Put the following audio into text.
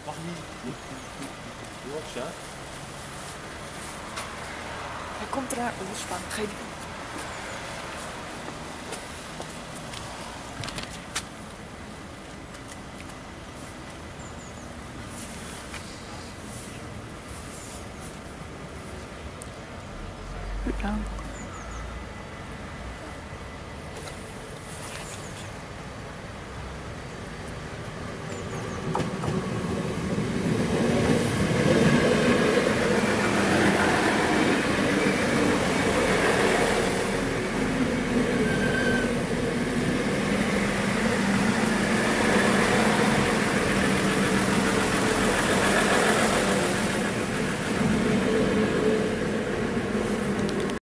Mag niet. Jongens, ja? Hij komt eraan los van. Ga je die kant? Bedankt.